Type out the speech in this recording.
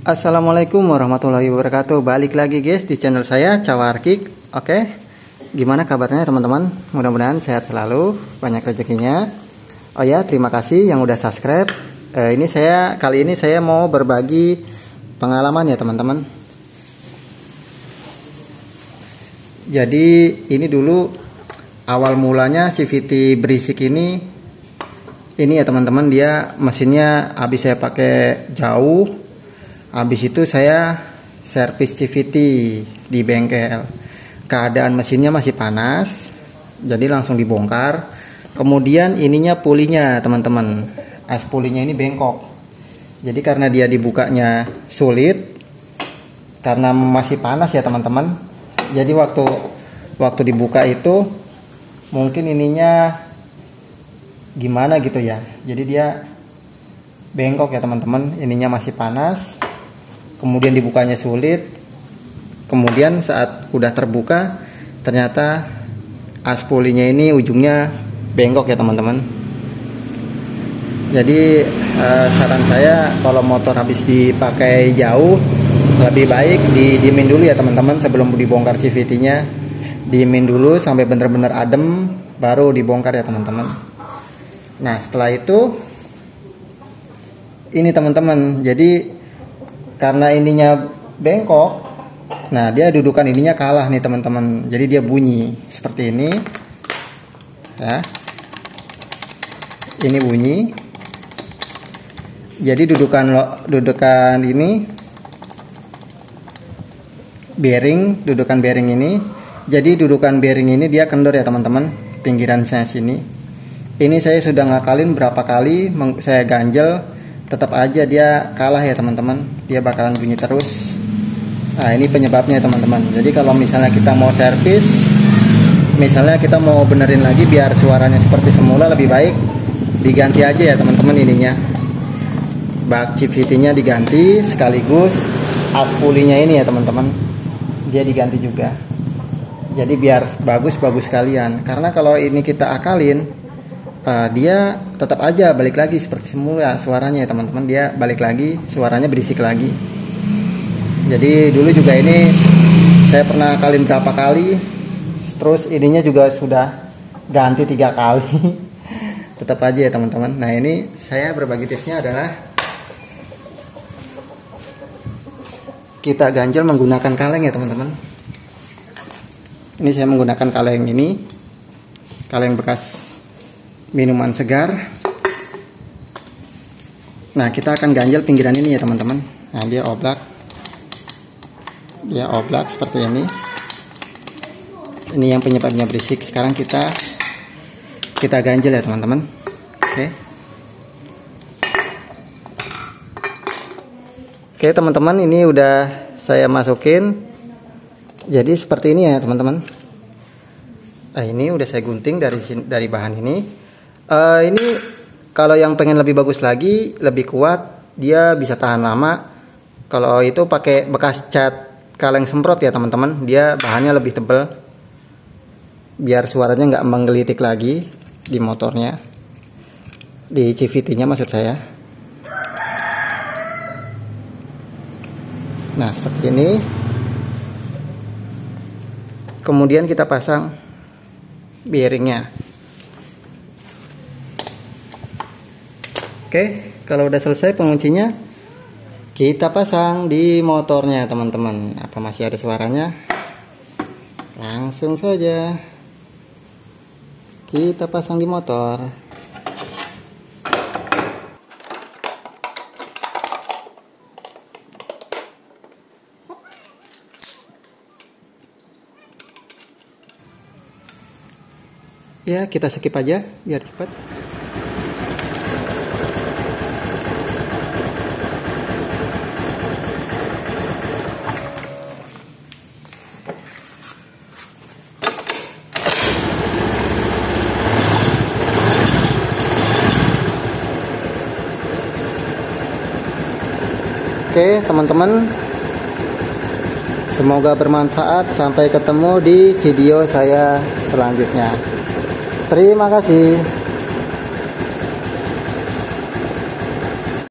Assalamualaikum warahmatullahi wabarakatuh. Balik lagi guys di channel saya Cawarkik. Oke, gimana kabarnya teman-teman? Mudah-mudahan sehat selalu, banyak rezekinya. Oh ya, terima kasih yang udah subscribe. Kali ini saya mau berbagi pengalaman ya teman-teman. Jadi ini dulu awal mulanya CVT berisik ini ya teman-teman, dia mesinnya habis saya pakai jauh. Habis itu saya servis CVT di bengkel. Keadaan mesinnya masih panas, jadi langsung dibongkar. Kemudian ininya pulinya teman-teman, as pulinya ini bengkok. Jadi karena dia dibukanya sulit, karena masih panas ya teman-teman. Jadi waktu dibuka itu mungkin ininya gimana gitu ya. Jadi dia bengkok ya teman-teman, ininya masih panas. Kemudian dibukanya sulit. Kemudian saat udah terbuka, ternyata as pulinya ini ujungnya bengkok ya teman-teman. Jadi saran saya kalau motor habis dipakai jauh, lebih baik didiemin dulu ya teman-teman sebelum dibongkar CVT-nya. Diemin dulu sampai bener-bener adem, baru dibongkar ya teman-teman. Nah setelah itu ini teman-teman, jadi karena ininya bengkok, nah dia dudukan ininya kalah nih teman-teman. Jadi dia bunyi seperti ini ya, ini bunyi. Jadi dudukan ini dudukan bearing ini. Jadi dudukan bearing ini dia kendor ya teman-teman, pinggiran saya sini. Ini saya sudah ngakalin berapa kali, saya ganjel, tetap aja dia kalah ya teman-teman, dia bakalan bunyi terus. Nah ini penyebabnya teman-teman. Jadi kalau misalnya kita mau servis, misalnya kita mau benerin lagi biar suaranya seperti semula, lebih baik diganti aja ya teman-teman ininya. Bak CVT nya diganti, sekaligus as pulinya ini ya teman-teman, dia diganti juga. Jadi biar bagus sekalian. Karena kalau ini kita akalin, dia tetap aja balik lagi seperti semula suaranya ya teman-teman, dia balik lagi suaranya berisik lagi. Jadi dulu juga ini saya pernah akalin berapa kali, terus ininya juga sudah ganti 3 kali. Tetap aja ya teman-teman. Nah ini saya berbagi tipsnya adalah kita ganjel menggunakan kaleng ya teman-teman. Ini saya menggunakan kaleng ini, kaleng bekas minuman segar. Nah kita akan ganjel pinggiran ini ya teman-teman. Nah dia oblak seperti ini. Ini yang penyebabnya berisik. Sekarang kita ganjel ya teman-teman. Oke teman-teman, ini udah saya masukin. Jadi seperti ini ya teman-teman. Nah ini udah saya gunting dari bahan ini. Ini kalau yang pengen lebih bagus lagi, lebih kuat, dia bisa tahan lama. Kalau itu pakai bekas cat kaleng semprot ya teman-teman, dia bahannya lebih tebal, biar suaranya nggak menggelitik lagi di motornya, di CVT-nya maksud saya. Nah seperti ini. Kemudian kita pasang bearingnya. Oke, kalau udah selesai penguncinya, kita pasang di motornya teman-teman. Apa masih ada suaranya? Langsung saja kita pasang di motor. Ya, kita skip aja biar cepat. Oke teman-teman, semoga bermanfaat. Sampai ketemu di video saya selanjutnya. Terima kasih.